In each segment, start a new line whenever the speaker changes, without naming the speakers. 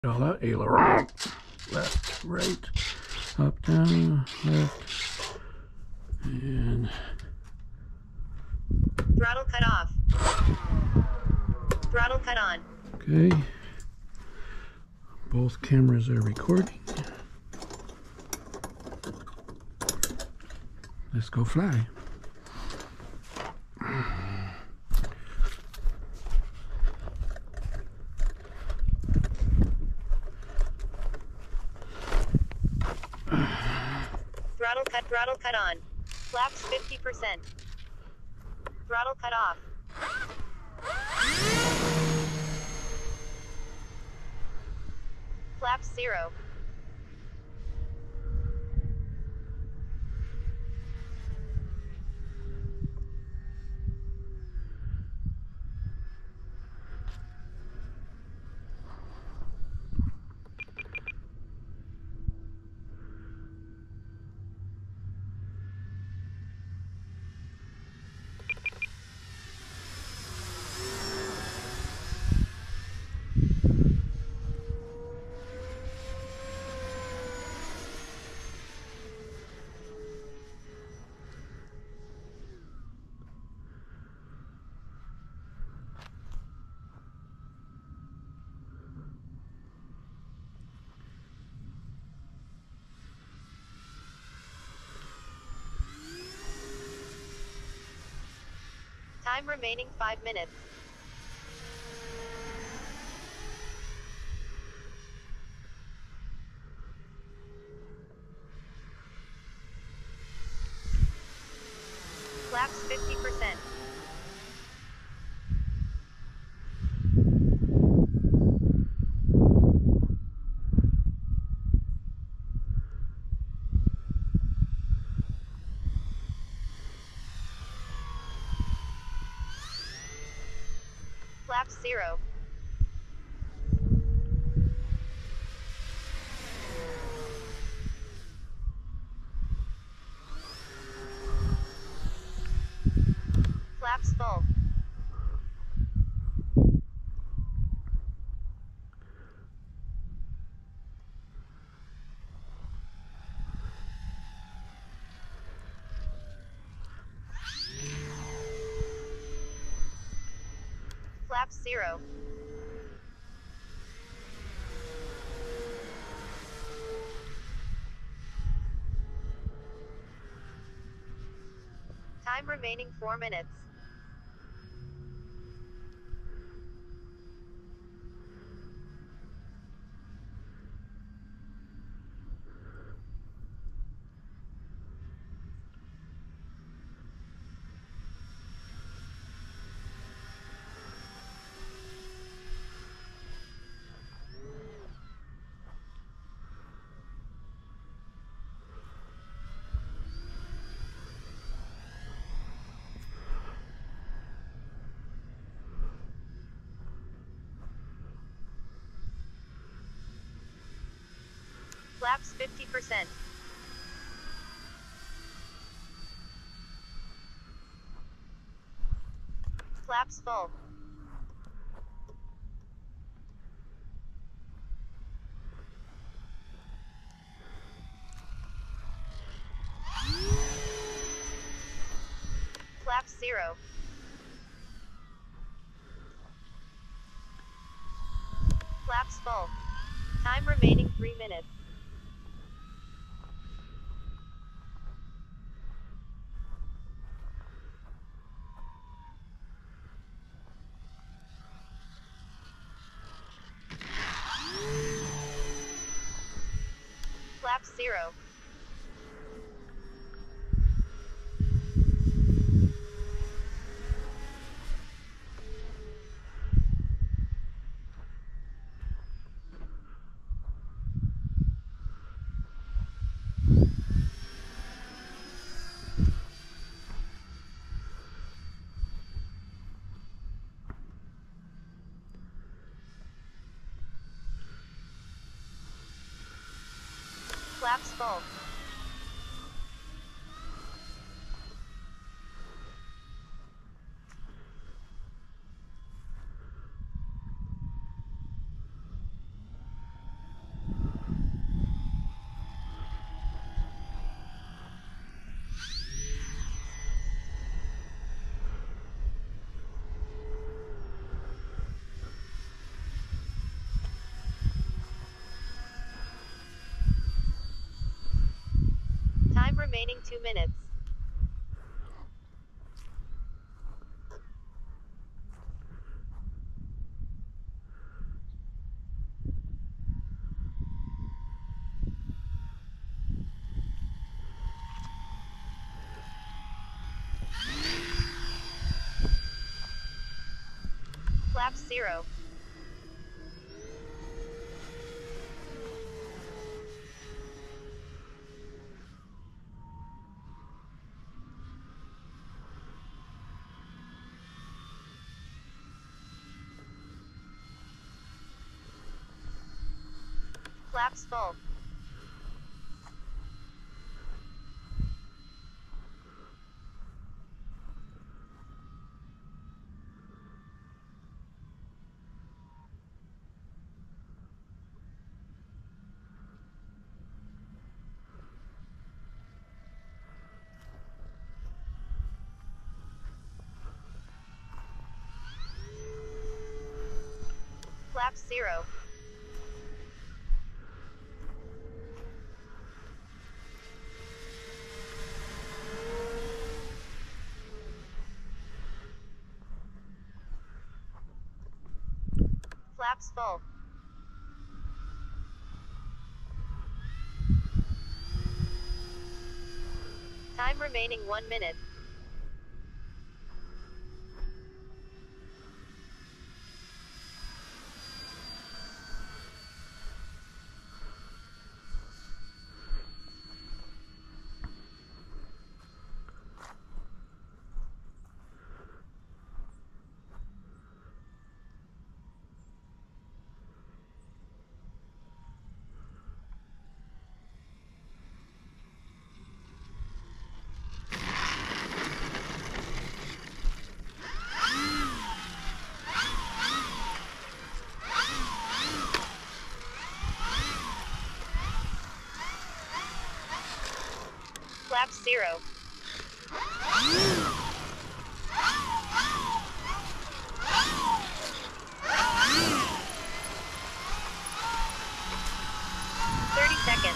All out, aileron, left, right, up, down, left, and
throttle cut off. Throttle cut on.
okay. Both cameras are recording. Let's go fly.
Throttle cut on. Flaps 50%. Throttle cut off. Flaps 0. Time remaining 5 minutes. Flaps 50%. Flaps 0. Flaps full. Flaps 0. Time remaining 4 minutes. Flaps 50%. Flaps full. Flaps 0. Flaps full. Time remaining 3 minutes. Flaps 0. Flaps full. remaining 2 minutes. Flaps 0. Flaps full. Flaps 0. Flaps full. Time remaining 1 minute. Flaps 0. Seconds.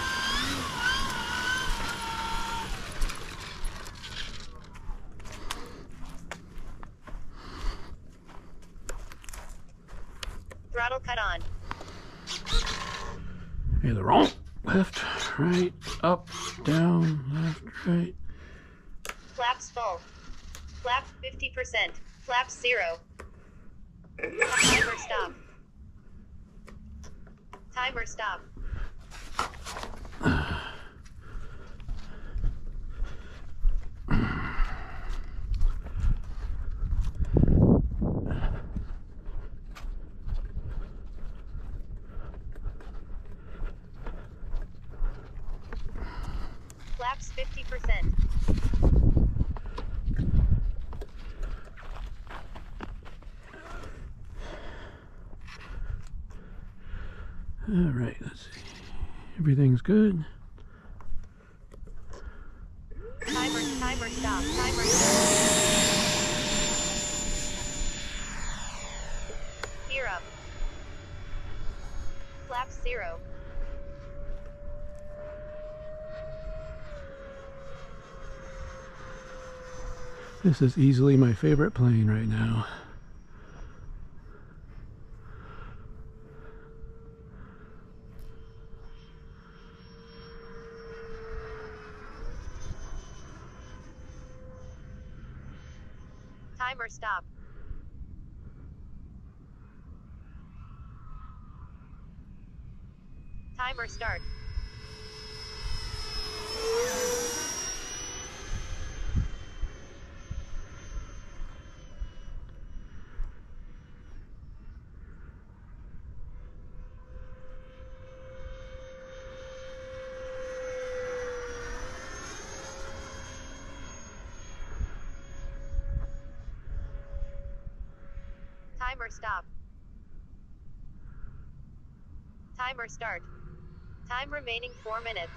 Throttle cut on.
Either wrong, left, right, up, down, left, right.
Flaps full. Flap 50%. Flaps 0. Timer stop. Timer stop. Flaps 50%.
All right, let's see. Everything's good.
Timer stop. Timer stop. Gear up. Flaps 0.
This is easily my favorite plane right now.
Timer stop. Timer start. Timer stop. Timer start. Time remaining 4 minutes.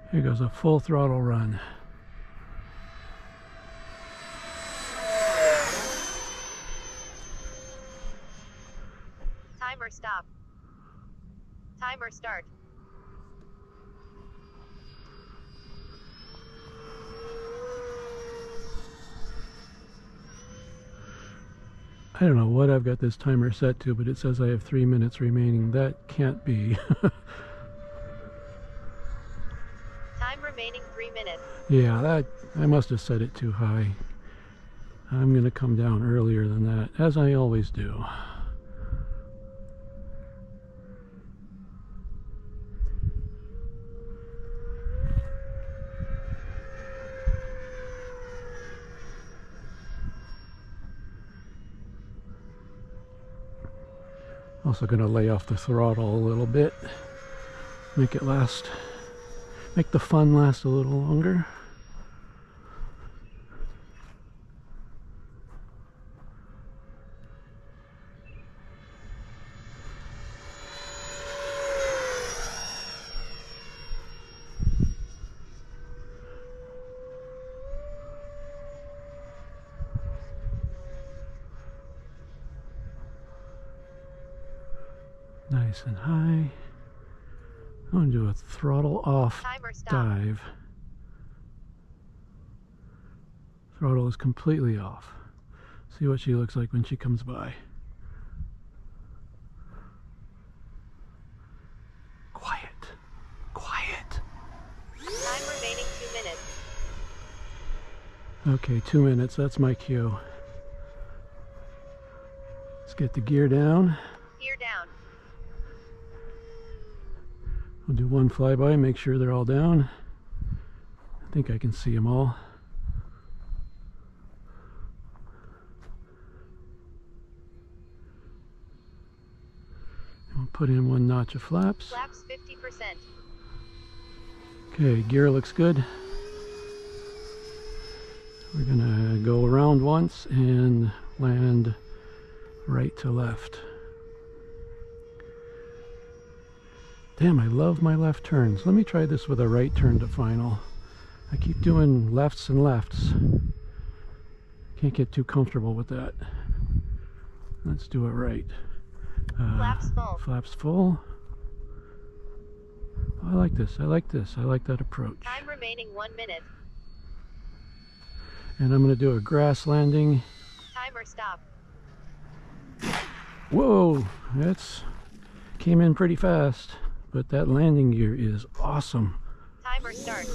Here goes a full throttle run.
Timer stop. Timer start.
I don't know what I've got this timer set to, but it says I have 3 minutes remaining. That can't be.
Time remaining 3 minutes.
Yeah, I must have set it too high. I'm going to come down earlier than that, as I always do. Also going to lay off the throttle a little bit, make the fun last a little longer. Nice and high. I'm going to do a throttle off dive. Throttle is completely off. See what she looks like when she comes by. Quiet. Quiet.
Time remaining 2 minutes.
Okay, 2 minutes. That's my cue. Let's get the gear down.
Gear down.
I'll do one flyby, make sure they're all down. I think I can see them all. And we'll put in 1 notch of flaps.
Flaps 50%.
Okay, gear looks good. We're gonna go around once and land right to left. Damn, I love my left turns. Let me try this with a right turn to final. I keep doing lefts and lefts. Can't get too comfortable with that. Let's do it right.
Flaps full.
Flaps full. I like this. I like this. I like that approach.
Time remaining 1 minute.
And I'm going to do a grass landing.
Timer stop.
Whoa! That's came in pretty fast. But that landing gear is awesome.
Timer start.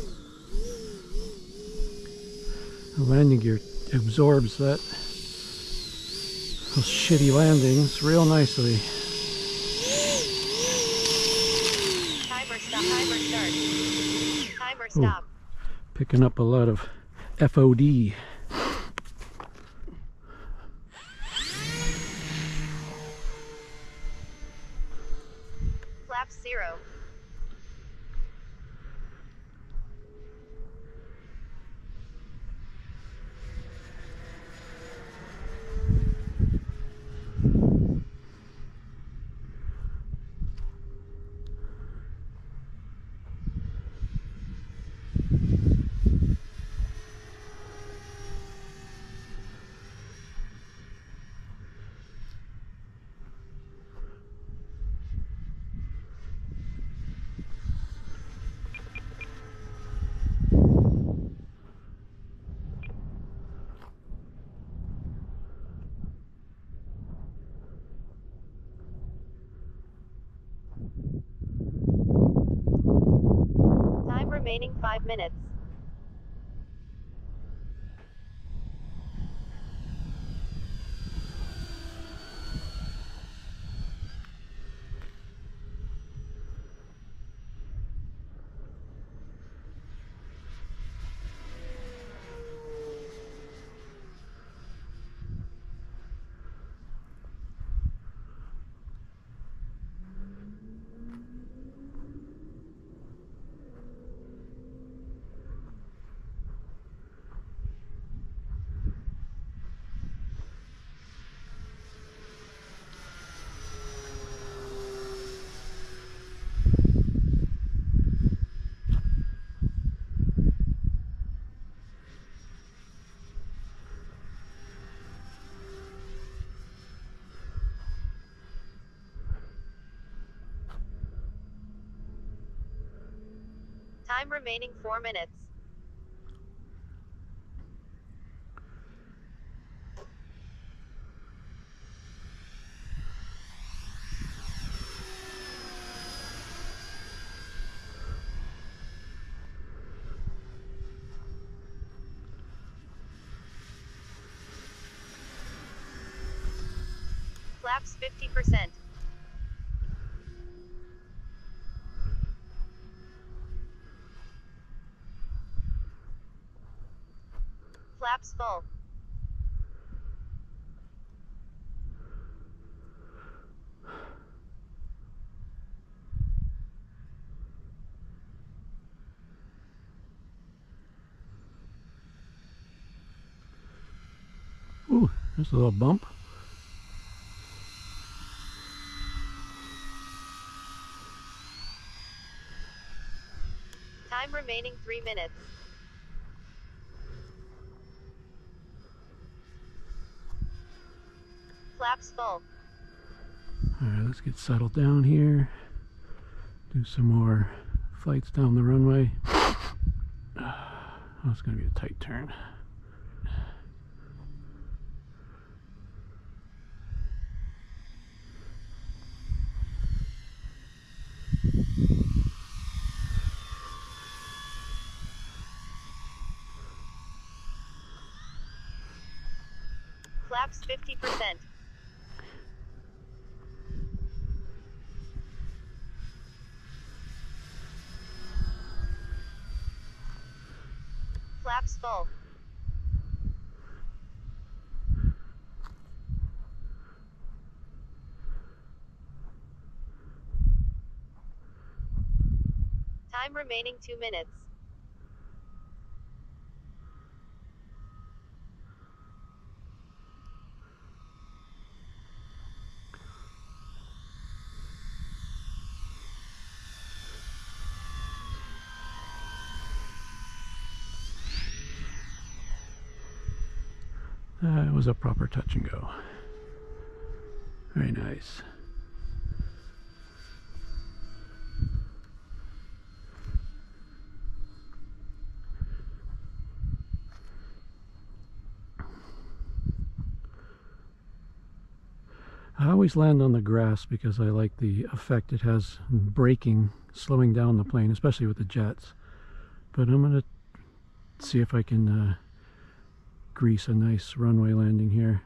The landing gear absorbs those shitty landings real nicely.
Timer stop. Timer start. Timer stop.
Picking up a lot of FOD.
Flaps 0. Time remaining 5 minutes. Time remaining 4 minutes. Flaps 50%. Flaps full.
Ooh, there's a little bump.
Time remaining 3 minutes. Flaps full.
Alright, let's get settled down here. Do some more flights down the runway. Oh, it's going to be a tight turn.
Flaps 50%. Flaps full. Time remaining 2 minutes.
It was a proper touch and go. Very nice. I always land on the grass because I like the effect it has in braking, slowing down the plane, especially with the jets. But I'm going to see if I can grease a nice runway landing here.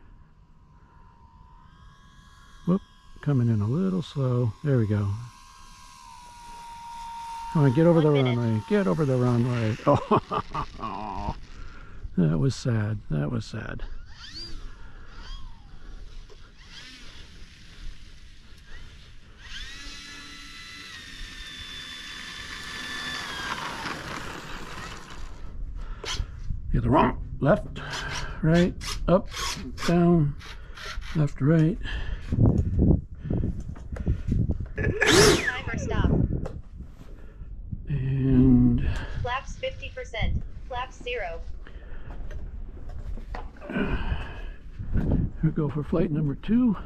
Whoop, coming in a little slow. There we go. Come on, get over the runway. Get over the runway. Oh, that was sad. That was sad. Get the wrong. Left, right, up, down, left, right.
Timer stop.
And
Flaps 50%. Flaps 0.
here we go for flight number 2.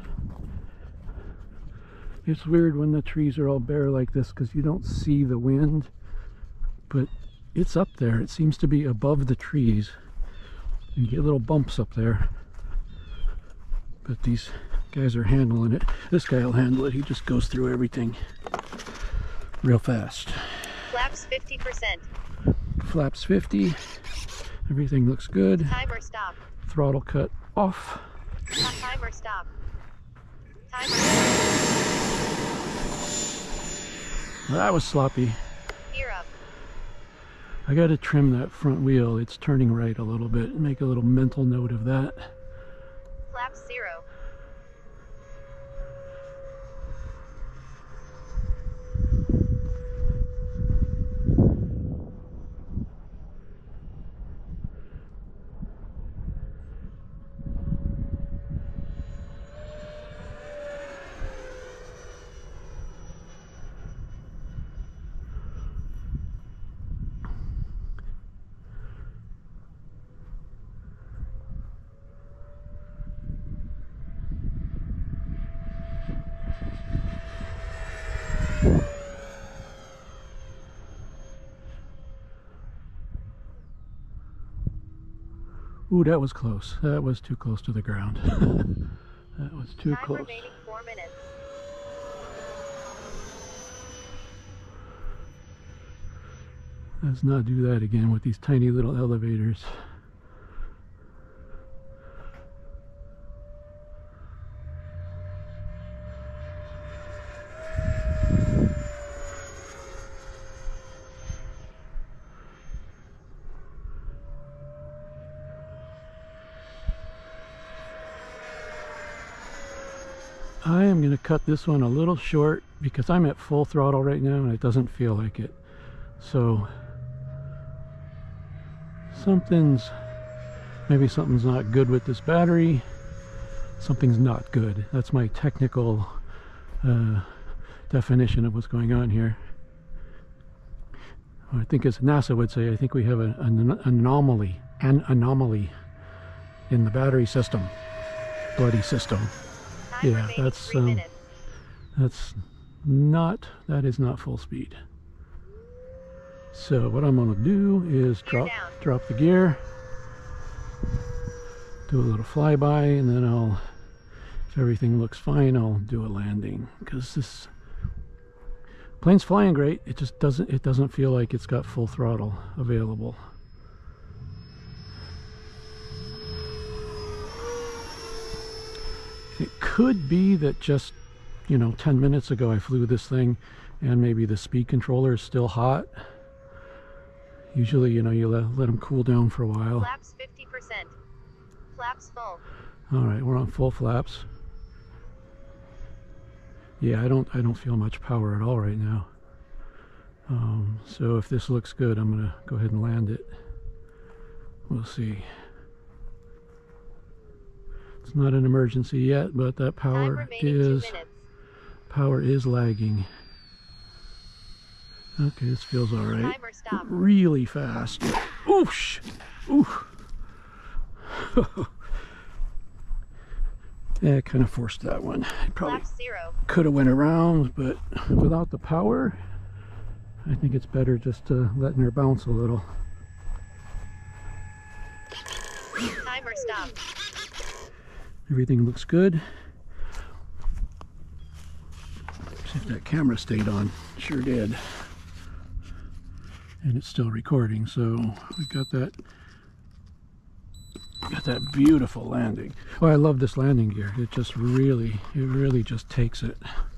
It's weird when the trees are all bare like this because you don't see the wind, but it's up there. It seems to be above the trees. You get little bumps up there, but these guys are handling it. This guy will handle it. He just goes through everything real fast.
Flaps 50%.
Flaps 50. Everything looks good.
Timer stop.
Throttle cut off.
Timer stop. Timer.
That was sloppy.
Gear up.
I got to trim that front wheel. It's turning right a little bit. Make a little mental note of that.
Flaps 0.
Ooh, that was close. That was too close to the ground. That was too
Time
close.
remaining 4 minutes.
Let's not do that again with these tiny little elevators. I am going to cut this one a little short because I'm at full throttle right now and it doesn't feel like it. So maybe something's not good with this battery. Something's not good. That's my technical definition of what's going on here. I think, as NASA would say, I think we have an anomaly in the battery system, bloody system.
Time
Yeah,
remaining
that's
3 minutes.
that is not full speed. So what I'm going to do is
Gear
drop the gear, do a little flyby, and then if everything looks fine, I'll do a landing, because this plane's flying great. It just doesn't feel like it's got full throttle available. It could be that just 10 minutes ago I flew this thing and maybe the speed controller is still hot. Usually, you let them cool down for a while.
Flaps 50%. Flaps full.
All right, we're on full flaps. Yeah, I don't feel much power at all right now. So if this looks good, I'm gonna go ahead and land it. We'll see. It's not an emergency yet, but that power is lagging. Okay, this feels all right.
Timer stop.
Really fast. Oosh! Ooh! Yeah, I kind of forced that one. I probably
Flaps 0.
could have went around, but without the power, I think it's better just letting her bounce a little.
Timer stop.
Everything looks good. See if that camera stayed on. Sure did. And it's still recording, so we got that beautiful landing. Oh, I love this landing gear. It really just takes it.